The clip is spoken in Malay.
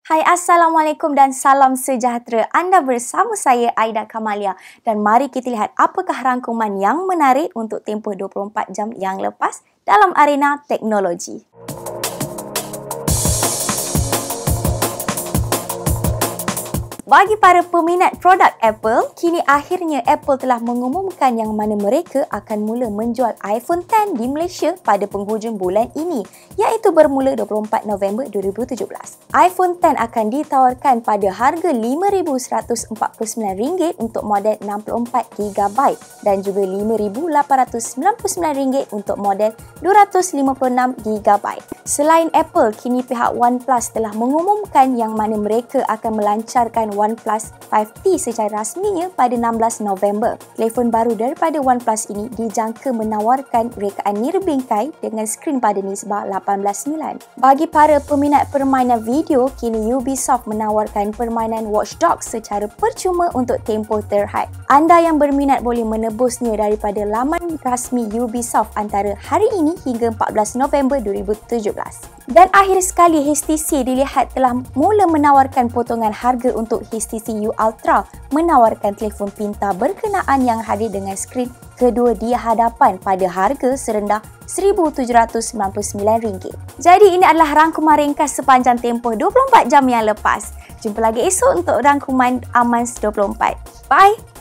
Hai, Assalamualaikum dan salam sejahtera. Anda bersama saya, Aida Kamalia. Dan mari kita lihat apakah rangkuman yang menarik untuk tempoh 24 jam yang lepas dalam arena teknologi. Bagi para peminat produk Apple, kini akhirnya Apple telah mengumumkan yang mana mereka akan mula menjual iPhone X di Malaysia pada penghujung bulan ini, iaitu bermula 24 November 2017. iPhone X akan ditawarkan pada harga RM5,149 untuk model 64GB dan juga RM5,899 untuk model 256GB. Selain Apple, kini pihak OnePlus telah mengumumkan yang mana mereka akan melancarkan OnePlus 5T secara rasminya pada 16 November. Telefon baru daripada OnePlus ini dijangka menawarkan rekaan nirbingkai dengan skrin pada nisbah 18:9. Bagi para peminat permainan video, kini Ubisoft menawarkan permainan Watch Dogs secara percuma untuk tempoh terhad. Anda yang berminat boleh menebusnya daripada laman rasmi Ubisoft antara hari ini hingga 14 November 2017. Dan akhir sekali, HTC dilihat telah mula menawarkan potongan harga untuk HTC U Ultra, menawarkan telefon pintar berkenaan yang hadir dengan skrin kedua di hadapan pada harga serendah RM1,799. Jadi ini adalah rangkuman ringkas sepanjang tempoh 24 jam yang lepas. Jumpa lagi esok untuk rangkuman Amans 24. Bye!